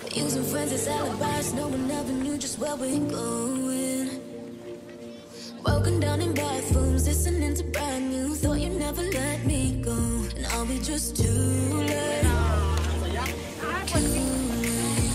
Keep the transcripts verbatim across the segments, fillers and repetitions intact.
Using friends as alibis, no one ever knew just where we're going. Broken down in bathrooms, listening to brand new. Thought you'd never let me go, and are we just too late? Too late.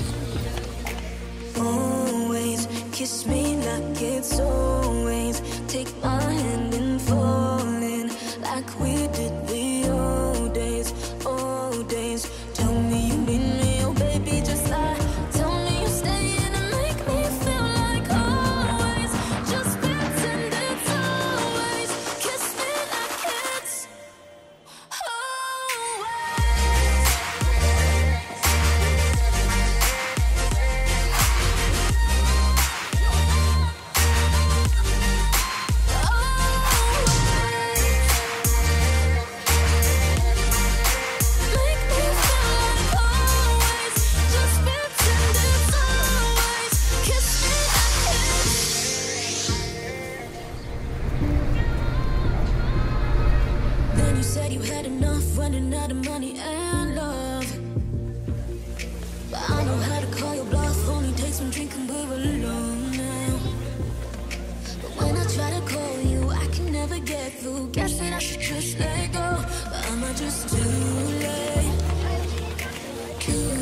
Always kiss me like it's always. Take my hand and fall in like we did the old days, old days. Tell me you need me, oh baby, just lie. Tell me you're staying and make me feel like always. Just pretend it's always. Kiss me like it's running out of money and love. But I know how to call your bluff. Only takes one drink and we're alone now. But when I try to call you, I can never get through. Guess that I should just let go, but am I just too late? Too